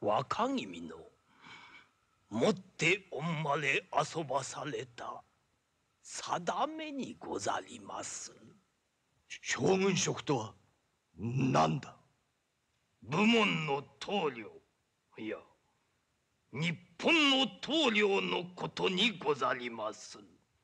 若君のもってお生まれ遊ばされた定めにござります。 将軍職とは何だ？ 武門の棟梁、いや日本の棟梁のことにござります。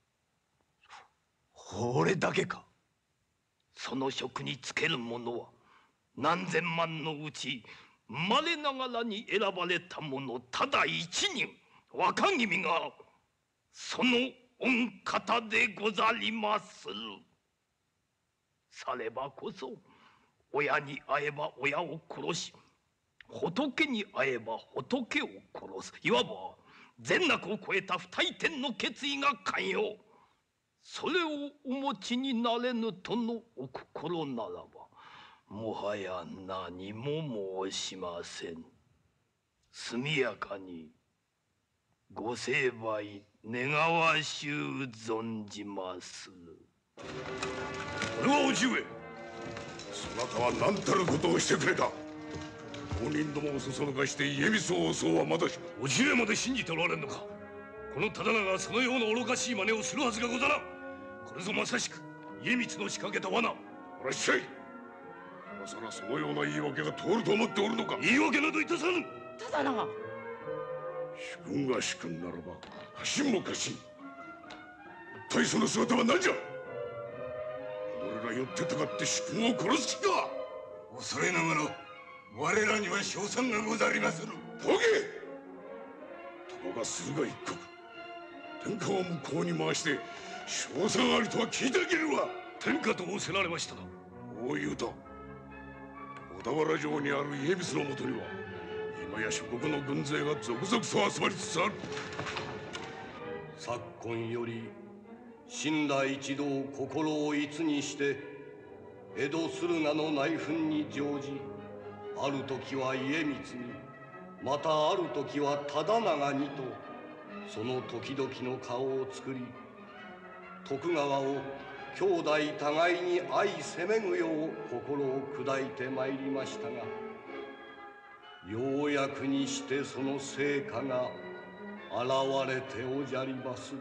俺だけか？ その職につける者は何千万のうち生まれながらに選ばれた者ただ一人、若君がその御方でござりまする。さればこそ親に会えば親を殺し、仏に会えば仏を殺す、いわば善悪を超えた不退転の決意が寛容。それをお持ちになれぬとのお心ならば、もはや何も申しません。速やかにご成敗願わしゅう存じまする。 これは叔父上、そなたは何たることをしてくれた。浪人どもをそそのかして家光を襲うはまだしも。 叔父上まで信じておられんのか。この忠長がそのような愚かしい真似をするはずがござらん。これぞまさしく家光の仕掛けた罠。 おらっしゃい。今さらそのような言い訳が通ると思っておるのか。 言い訳などいたさぬ。 忠長、 主君が主君ならば家臣も家臣。一体その姿は何じゃ。俺らよってたかって主君を殺す気か。 恐れながら我らには勝算がござりまする。 どけ。たかが駿河一国、天下を向こうに回して勝算ありとは聞いてあげるわ。 天下と仰せられましたな。 こう言うた。小田原城にある家光のもとには今や諸国の軍勢が続々と集まりつつある。 昨今より信羅一同心を一にして江戸駿河の内紛に乗じ、ある時は家光に、またある時は忠長にと、その時々の顔を作り、徳川を兄弟互いに愛せめぐよう心を砕いてまいりましたが、ようやくにしてその成果が現れておじゃりまする。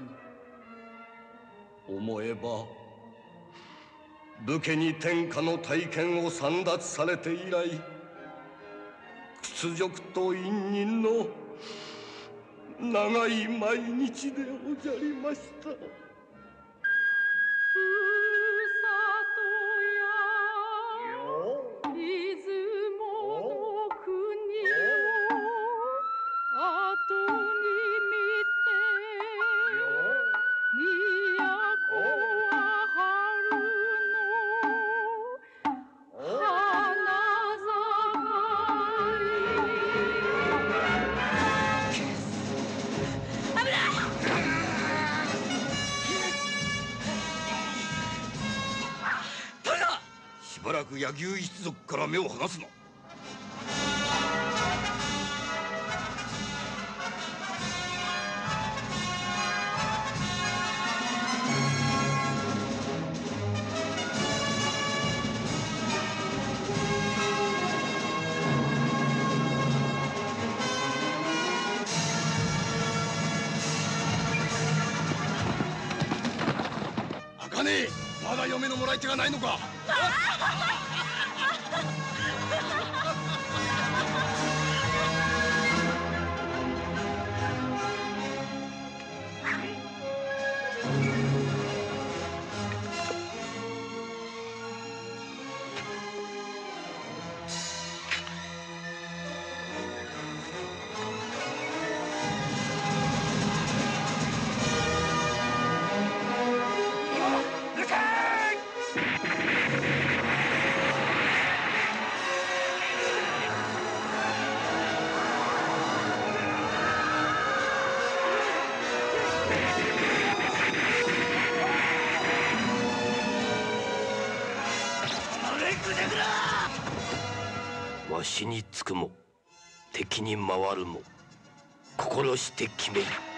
思えば武家に天下の大権を簒奪されて以来、屈辱と隠忍の長い毎日でおじゃりました。 しばらく柳生一族から目を離すな。 茜、まだ嫁のもらい手がないのか。 わしにつくも敵に回るも心して決めい。